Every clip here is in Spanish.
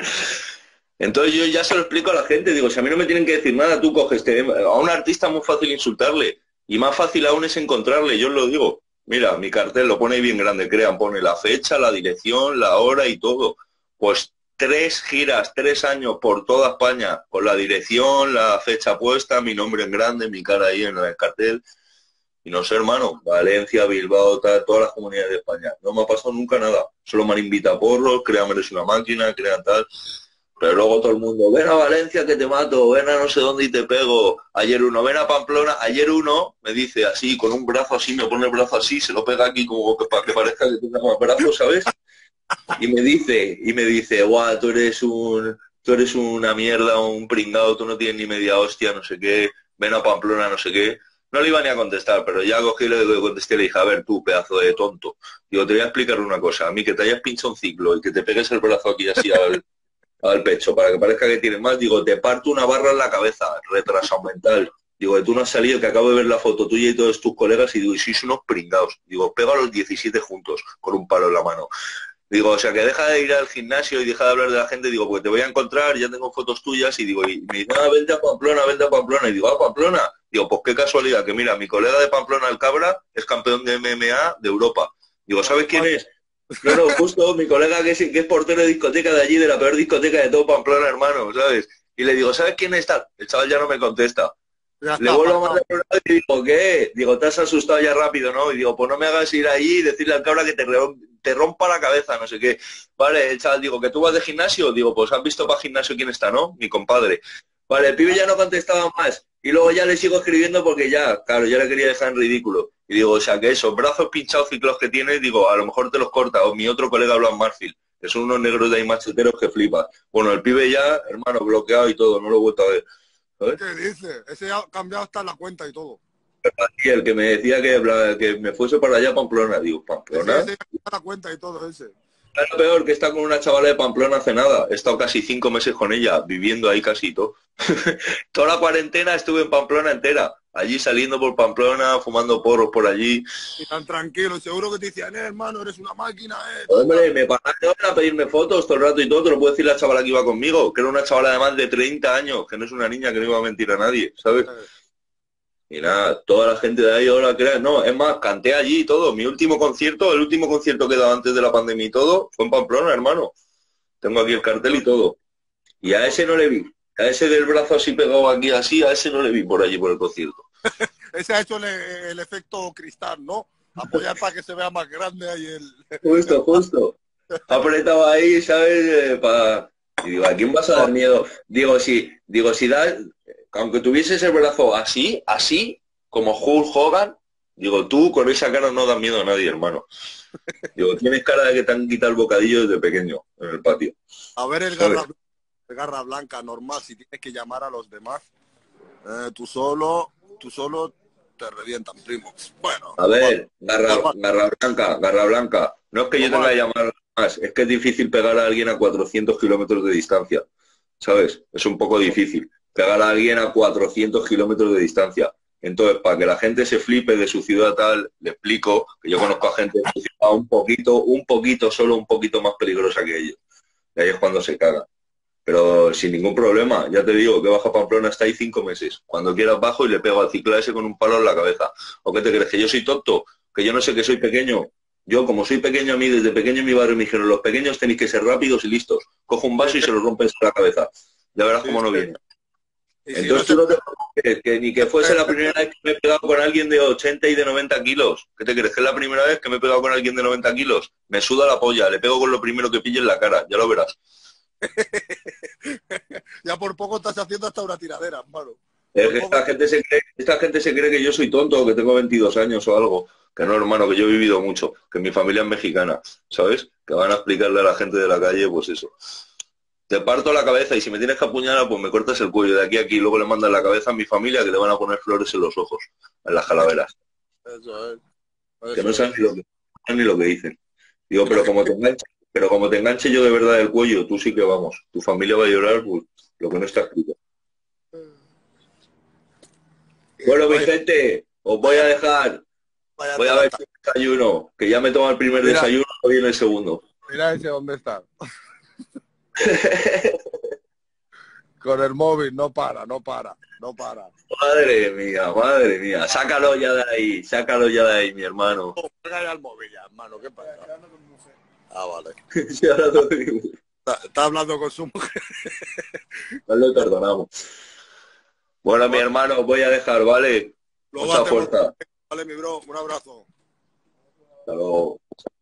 Entonces yo ya se lo explico a la gente, digo, si a mí no me tienen que decir nada, tú coges, a un artista es muy fácil insultarle y más fácil aún es encontrarle, yo os lo digo. Mira, mi cartel lo pone ahí bien grande, crean, pone la fecha, la dirección, la hora y todo. Pues 3 giras, 3 años por toda España, con la dirección, la fecha puesta, mi nombre en grande, mi cara ahí en el cartel. Y no sé, hermano, Valencia, Bilbao, tal, todas las comunidades de España. No me ha pasado nunca nada. Solo me han invitado a porros, crean eres una máquina, crean tal. Pero luego todo el mundo, ven a Valencia que te mato, ven a no sé dónde y te pego. Ayer uno, ven a Pamplona. Ayer uno me dice así, con un brazo así, me pone el brazo así, se lo pega aquí como que para que parezca que tenga más brazos, ¿sabes? Y me dice, guau, tú eres una mierda, un pringado, tú no tienes ni media hostia, no sé qué, ven a Pamplona, no sé qué. No le iba ni a contestar, pero ya cogí y le contesté y le dije, a ver tú, pedazo de tonto. Digo, te voy a explicar una cosa, a mí que te hayas pinchado un ciclo y que te pegues el brazo aquí así al pecho para que parezca que tienes más, digo, te parto una barra en la cabeza, retrasado mental. Digo, que tú no has salido, que acabo de ver la foto tuya y todos tus colegas y digo, y sois unos pringados. Digo, pega a los 17 juntos con un palo en la mano. Digo, o sea, que deja de ir al gimnasio y deja de hablar de la gente, digo, porque te voy a encontrar, ya tengo fotos tuyas y digo, y me dice, ah, vente a Pamplona, vente a Pamplona. Y digo, ah, Pamplona. Digo, pues qué casualidad, que mira, mi colega de Pamplona, el Cabra, es campeón de MMA de Europa. Digo, ¿sabes quién es? No, no, justo mi colega que es portero de discoteca de allí, de la peor discoteca de todo Pamplona, hermano, ¿sabes? Y le digo, ¿sabes quién está? El chaval ya no me contesta. Ya Le está vuelvo a apartado. mandar un audio y digo, ¿qué? Digo, te has asustado ya rápido, ¿no? Y digo, pues no me hagas ir ahí y decirle al cabra que te rompa la cabeza, no sé qué. Vale, el chaval, digo, ¿que tú vas de gimnasio? Digo, pues has visto para gimnasio quién está, ¿no? Mi compadre. Vale, el pibe ya no contestaba más. Y luego ya le sigo escribiendo porque ya, claro, ya le quería dejar en ridículo. Y digo, o sea, que esos brazos pinchados ciclos que tienes, digo, a lo mejor te los corta. O mi otro colega habla en Marfil, que son unos negros de ahí macheteros que flipas. Bueno, el pibe ya, hermano, bloqueado y todo, no lo he vuelto a ver. ¿Sabes? ¿Qué dice? Ese ha cambiado hasta la cuenta y todo. Y el que me decía que me fuese para allá a Pamplona, digo, ¿Pamplona? Ese ha cambiado la cuenta y todo ese. Es lo peor que está con una chavala de Pamplona hace nada. He estado casi 5 meses con ella, viviendo ahí casi todo. Toda la cuarentena estuve en Pamplona entera, allí saliendo por Pamplona, fumando porros por allí. Y tan tranquilo, y seguro que te decían, hermano, eres una máquina, tal, tal. Hombre, me pararon a pedirme fotos todo el rato y todo, te lo puedo decir la chavala que iba conmigo, que era una chavala de más de 30 años, que no es una niña que no iba a mentir a nadie, ¿sabes? Eh, Y nada, toda la gente de ahí ahora crea, no, es más, canté allí y todo. Mi último concierto, el último concierto que he dado antes de la pandemia y todo, fue en Pamplona, hermano. Tengo aquí el cartel y todo. Y a ese no le vi. A ese del brazo así pegado aquí así, a ese no le vi por allí por el concierto. Ese ha hecho el efecto cristal, ¿no? Apoyar para que se vea más grande ahí el Justo, justo. Apretado ahí, ¿sabes? Y digo, ¿a quién vas a dar brazo. miedo? Digo, si das, aunque tuvieses el brazo así, así, como Hulk Hogan, digo, tú con esa cara no das miedo a nadie, hermano. Digo, tienes cara de que te han quitado el bocadillo desde pequeño en el patio, A ver ¿sabes? el garra blanca normal, si tienes que llamar a los demás, tú solo te revientan, primo. Bueno, A ver, normal, garra blanca, garra blanca. No es que yo tenga normal. que llamar más, es que es difícil pegar a alguien a 400 kilómetros de distancia, ¿sabes? Es un poco difícil pegar a alguien a 400 kilómetros de distancia. Entonces, para que la gente se flipe de su ciudad tal, le explico que yo conozco a gente de su ciudad un poquito, solo un poquito más peligrosa que ellos. Y ahí es cuando se caga. Pero sin ningún problema, ya te digo que baja Pamplona hasta ahí 5 meses. Cuando quieras bajo y le pego al cicla ese con un palo en la cabeza. ¿O qué te crees? ¿Que yo soy tonto? ¿Que yo no sé que soy pequeño? Yo, como soy pequeño a mí, desde pequeño en mi barrio me dijeron, los pequeños tenéis que ser rápidos y listos. Cojo un Sí, vaso y se lo rompes en la cabeza. Ya verás sí, cómo no sí. viene. Y si no Entonces se tú no te preocupes, que ni que fuese la primera vez que me he pegado con alguien de 80 y de 90 kilos. ¿Qué te crees? ¿Que es la primera vez que me he pegado con alguien de 90 kilos? Me suda la polla, le pego con lo primero que pille en la cara, ya lo verás. ya por poco estás haciendo hasta una tiradera, hermano. Es Por que poco. esta gente se cree que yo soy tonto, que tengo 22 años o algo. Que no, hermano, que yo he vivido mucho, que mi familia es mexicana, ¿sabes? Que van a explicarle a la gente de la calle, pues eso. Te parto la cabeza y si me tienes que apuñalar, pues me cortas el cuello de aquí a aquí. Luego le mandan la cabeza a mi familia que le van a poner flores en los ojos, en las calaveras. Eso es, Que no eso saben es. ni lo que dicen. Digo, Mira pero que como te enganche yo de verdad del cuello, tú sí que vamos. Tu familia va a llorar, pues, lo que no está escrito. Bueno, mi vaya, gente, os voy a vaya, dejar. vaya Voy a ver telata. si desayuno, que ya me tomo el primer Mira, desayuno, hoy en el segundo. mira ese dónde está. Con el móvil, no para, no para, no para. Madre mía. Sácalo ya de ahí, mi hermano. Oh, pega ya el móvil ya, hermano, ¿qué pasa? Ah, vale. Si ahora lo digo, Está hablando con su mujer. no le perdonamos. Bueno, mi hermano, os voy a dejar, ¿vale? Lo Mucha batemos. fuerza. Vale, mi bro, un abrazo. Hasta luego.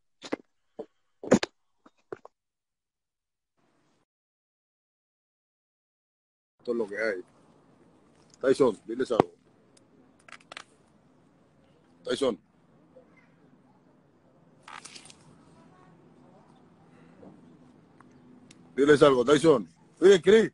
Esto es lo que hay. Tyson, diles algo. Tyson. Diles algo, Tyson. Oye, Chris.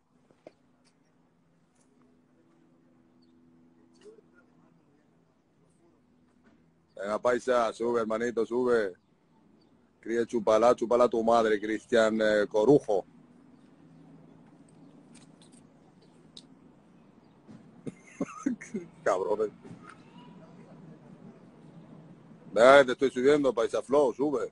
Venga, paisa, sube, hermanito, sube. Cría, chupala, chupala a tu madre, Cristian Corujo. Cabrones. Venga, te estoy subiendo, paisa Flow, sube.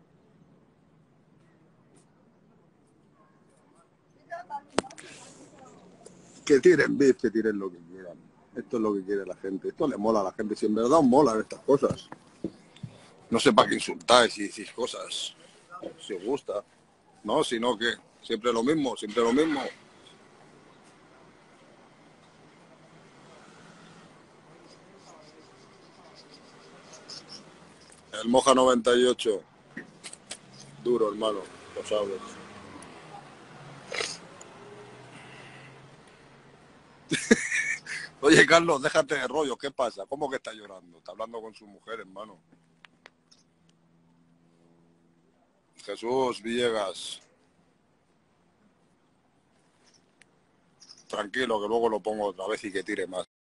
Que tiren beef, que tiren lo que quieran. Esto es lo que quiere la gente. Esto le mola a la gente. Si en verdad os molan estas cosas. No sé para qué insultáis y decís cosas. Si os gusta. No, sino que siempre lo mismo, siempre lo mismo. El Moja 98. Duro, hermano. Lo sabes. Oye, Carlos, déjate de rollo. ¿Qué pasa? ¿Cómo que está llorando? Está hablando con su mujer, hermano. Jesús Villegas. Tranquilo, que luego lo pongo otra vez y que tire más.